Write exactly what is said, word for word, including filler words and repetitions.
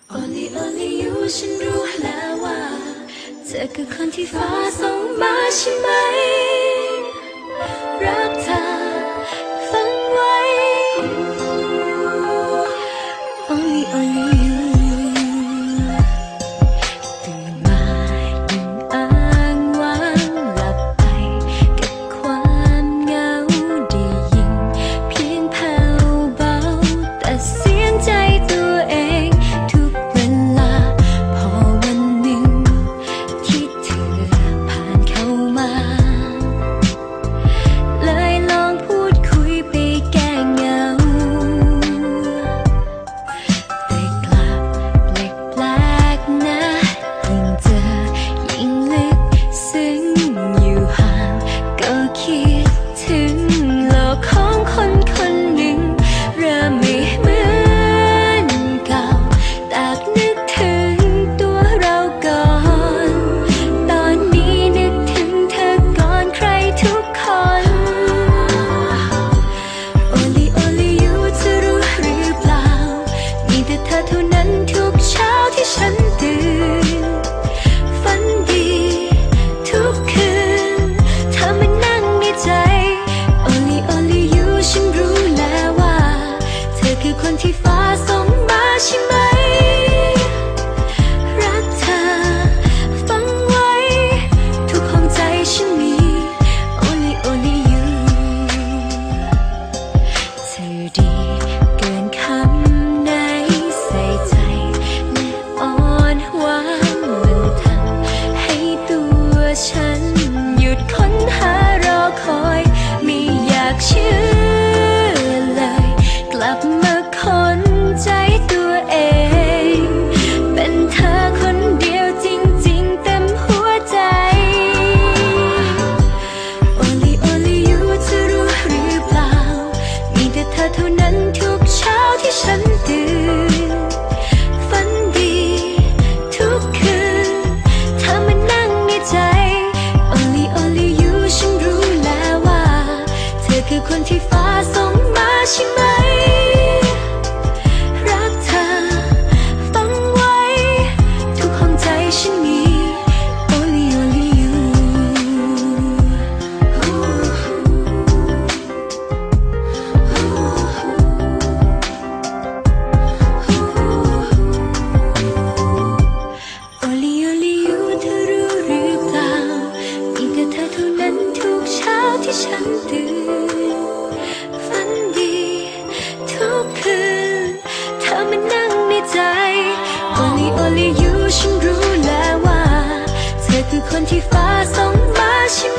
Only only you ฉันรู้แล้วว่าเธอคือคนที่ฟ้าส่งมาใช่ไหมรักเธอฟังไว้ Only only you ตื่นมายิ่งอ้างว้างหลับไปกับความเหงาได้ยินเพียงแผ่วเบาแต่เสียงใจตัวเองทุกเวลาพอวันหนึ่งที่เธอผ่านเข้ามาเลยลองพูดคุยไปแก้เหงาแต่กลับแปลกๆนะยิ่งเจอยิ่งลึกซึ้งอยู่ห่างก็คิดถึงโลกของคนคนหนึ่งเริ่มไม่เหมือนเก่าตากนึกถึงตัวเราก่อนตอนนี้นึกถึงเธอก่อนใครทุกคน Only only you จะรู้หรือเปล่ามีแต่เธอเท่านั้นทุกเช้าที่ฉันตื่นฝันดีทุกคืนเธอมานั่งในใจ Only only you ฉันรู้แล้วว่าเธอคือคนที่ฟ้าส่งมาใช่ไหมรักเธอฟังไว้ทุกห้องใจฉันมี Only only you เธอดีเกินคำไหนใส่ใจและอ่อนหวานมันทำให้ตัวฉันหยุดค้นหารอคอยไม่อยากเชื่อเลยกลับมาคนใจตัวเองเป็นเธอคนเดียวจริงๆเต็มหัวใจ Only only you จะรู้หรือเปล่ามีแต่เธอเท่านั้นทุกเช้าที่ฉันตื่นฝันดีทุกคืนเธอมานั่งในใจ Only only you ฉันรู้แล้วว่าเธอคือคนที่ฟ้าส่งมาใช่ไหมรักเธอฟังไว้ทุกห้องใจฉันมี Only only you Only only you เธอรู้หรือเปล่ามีแต่เธอเท่านั้นทุกเช้าที่ฉันตื่นฝันดีทุกคืนเธอมานั่งในใจ Only only you ฉันรู้แล้วว่าเธอคือคนที่ฟ้าส่งมาใช่ไหม